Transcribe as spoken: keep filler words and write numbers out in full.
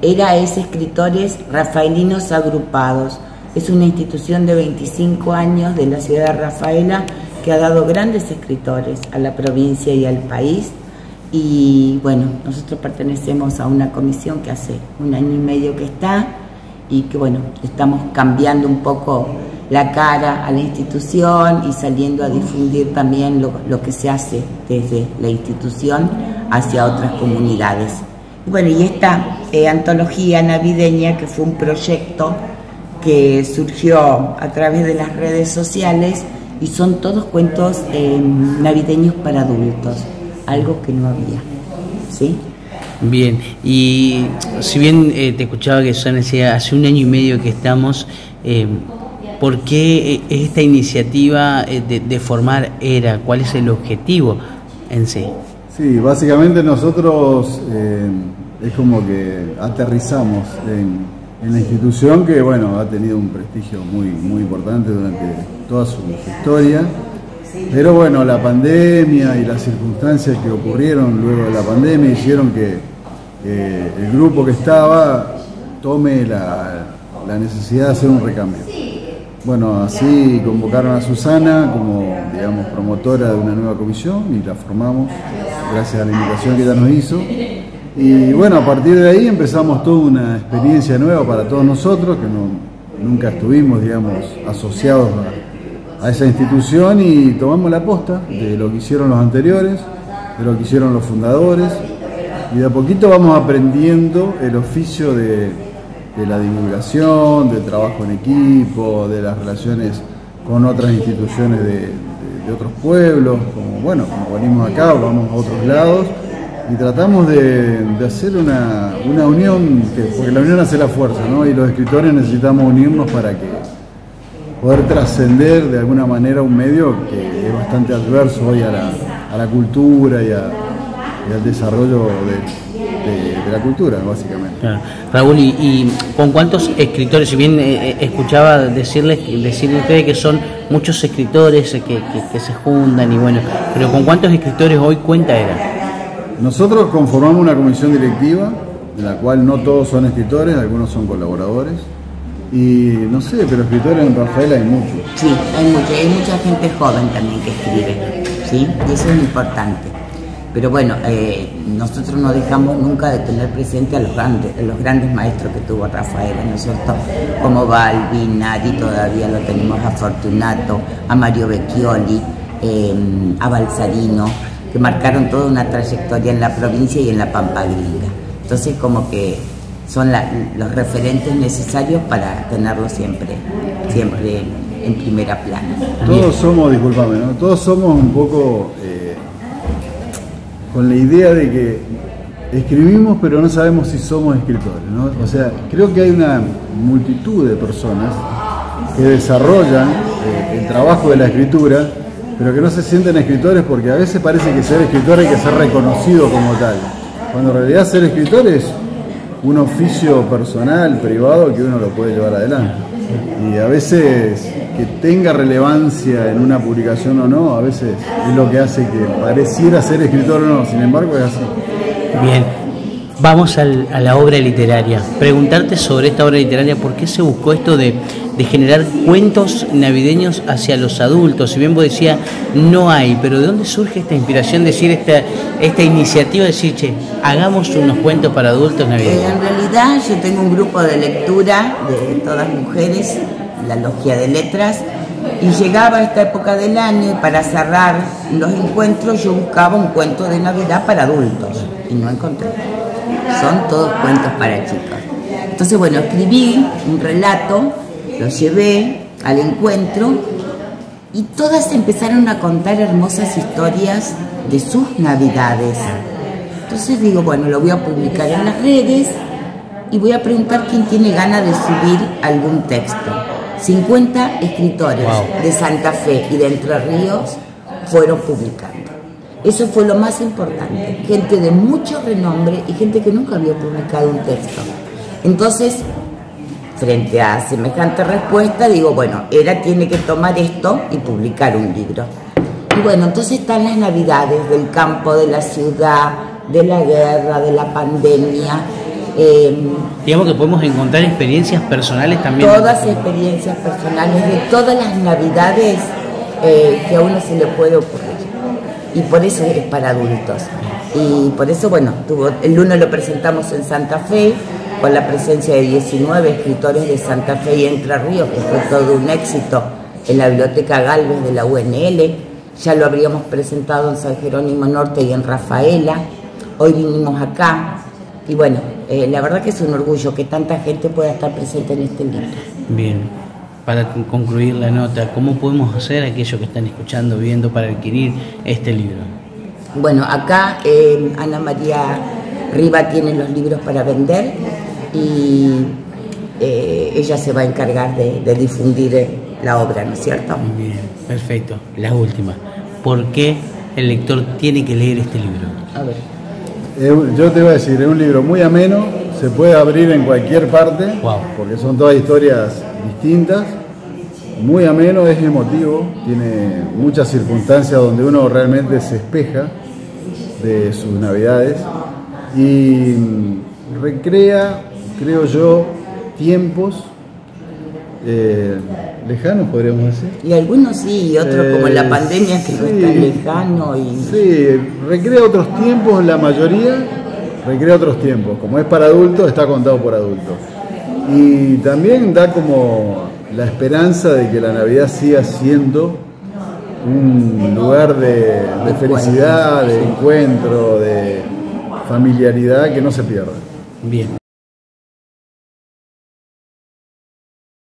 era es Escritores Rafaelinos Agrupados. Es una institución de veinticinco años de la ciudad de Rafaela que ha dado grandes escritores a la provincia y al país. Y bueno, nosotros pertenecemos a una comisión que hace un año y medio que está y que bueno, estamos cambiando un poco la cara a la institución y saliendo a difundir también lo, lo que se hace desde la institución hacia otras comunidades. Y bueno, y esta eh, antología navideña, que fue un proyecto que surgió a través de las redes sociales, y son todos cuentos eh, navideños para adultos, algo que no había, ¿sí? Bien, y si bien eh, te escuchaba que son decía, hace un año y medio que estamos, eh, ¿por qué esta iniciativa de, de formar ERA? ¿Cuál es el objetivo en sí? Sí, básicamente nosotros eh, es como que aterrizamos en, en la institución que bueno, ha tenido un prestigio muy, muy importante durante toda su historia, pero bueno, la pandemia y las circunstancias que ocurrieron luego de la pandemia hicieron que eh, el grupo que estaba tome la, la necesidad de hacer un recambio. Bueno, así convocaron a Susana como, digamos, promotora de una nueva comisión y la formamos gracias a la invitación que ella nos hizo. Y bueno, a partir de ahí empezamos toda una experiencia nueva para todos nosotros, que no, nunca estuvimos, digamos, asociados a, a esa institución, y tomamos la posta de lo que hicieron los anteriores, de lo que hicieron los fundadores, y de a poquito vamos aprendiendo el oficio de... de la divulgación, del trabajo en equipo, de las relaciones con otras instituciones de, de, de otros pueblos, como bueno, como venimos acá, vamos a otros lados, y tratamos de, de hacer una, una unión, que, porque la unión hace la fuerza, ¿no? Y los escritores necesitamos unirnos para que poder trascender de alguna manera un medio que es bastante adverso hoy a la, a la cultura y, a, y al desarrollo de De, de la cultura, básicamente. Claro. Raúl, ¿y, y con cuántos escritores? Si bien eh, escuchaba decirles decirle ustedes que son muchos escritores que, que, que se juntan y bueno, pero ¿con cuántos escritores hoy cuenta ERA? Nosotros conformamos una comisión directiva, de la cual no todos son escritores, algunos son colaboradores, y no sé, pero escritores en Rafaela hay muchos. Sí, hay mucha, hay mucha gente joven también que escribe, ¿sí? Y eso es importante. Pero bueno, eh, nosotros no dejamos nunca de tener presente a los grandes, a los grandes maestros que tuvo Rafaela, ¿no es cierto? Como Balbi, Nadi, todavía lo tenemos, a Fortunato, a Mario Becchioli, eh, a Balsarino, que marcaron toda una trayectoria en la provincia y en la Pampa Gringa. Entonces como que son la, los referentes necesarios para tenerlos siempre, siempre en primera plana. Todos somos, discúlpame, ¿no? Todos somos un poco... Eh, con la idea de que escribimos pero no sabemos si somos escritores, ¿no? O sea, creo que hay una multitud de personas que desarrollan eh, el trabajo de la escritura, pero que no se sienten escritores porque a veces parece que ser escritor hay que ser reconocido como tal, cuando en realidad ser escritor es un oficio personal, privado, que uno lo puede llevar adelante. Y a veces que tenga relevancia en una publicación o no, a veces es lo que hace que pareciera ser escritor o no, sin embargo es así. Bien, vamos al, a la obra literaria. Preguntarte sobre esta obra literaria, ¿por qué se buscó esto de, de generar cuentos navideños hacia los adultos? Si bien vos decías, no hay, pero ¿de dónde surge esta inspiración, decir esta, esta iniciativa de decir, che, hagamos unos cuentos para adultos navideños? Eh, en realidad yo tengo un grupo de lectura de todas mujeres, la Logia de Letras, y llegaba a esta época del año y para cerrar los encuentros yo buscaba un cuento de Navidad para adultos y no encontré. Son todos cuentos para chicos. Entonces, bueno, escribí un relato, lo llevé al encuentro y todas empezaron a contar hermosas historias de sus Navidades. Entonces digo, bueno, lo voy a publicar en las redes y voy a preguntar quién tiene ganas de subir algún texto. cincuenta escritores wow. de Santa Fe y de Entre Ríos fueron publicando. Eso fue lo más importante, gente de mucho renombre y gente que nunca había publicado un texto. Entonces, frente a semejante respuesta, digo, bueno, ERA tiene que tomar esto y publicar un libro. Y bueno, entonces están las Navidades del campo, de la ciudad, de la guerra, de la pandemia, Eh, Digamos que podemos encontrar experiencias personales también. Todas experiencias personales de todas las navidades eh, que a uno se le puede ocurrir. Y por eso es para adultos. Y por eso, bueno, tuvo, el uno lo presentamos en Santa Fe, con la presencia de diecinueve escritores de Santa Fe y Entre Ríos, que fue todo un éxito en la Biblioteca Galvez de la U N L. Ya lo habríamos presentado en San Jerónimo Norte y en Rafaela. Hoy vinimos acá. Y bueno, eh, la verdad que es un orgullo que tanta gente pueda estar presente en este libro. Bien, para concluir la nota, ¿cómo podemos hacer aquellos que están escuchando, viendo, para adquirir este libro? Bueno, acá eh, Ana María Riva tiene los libros para vender y eh, ella se va a encargar de, de difundir eh, la obra, ¿no es cierto? Bien, perfecto. La última, ¿por qué el lector tiene que leer este libro? A ver. Yo te voy a decir, es un libro muy ameno, se puede abrir en cualquier parte, wow, porque son todas historias distintas, muy ameno, es emotivo, tiene muchas circunstancias donde uno realmente se espeja de sus navidades y recrea, creo yo, tiempos eh, lejanos, podríamos decir. Y algunos sí, y otros eh, como la pandemia, que sí, no es tan lejano. Y... Sí, recrea otros tiempos, la mayoría recrea otros tiempos. Como es para adultos, está contado por adultos. Y también da como la esperanza de que la Navidad siga siendo un lugar de, de felicidad, de encuentro, de familiaridad que no se pierda. Bien.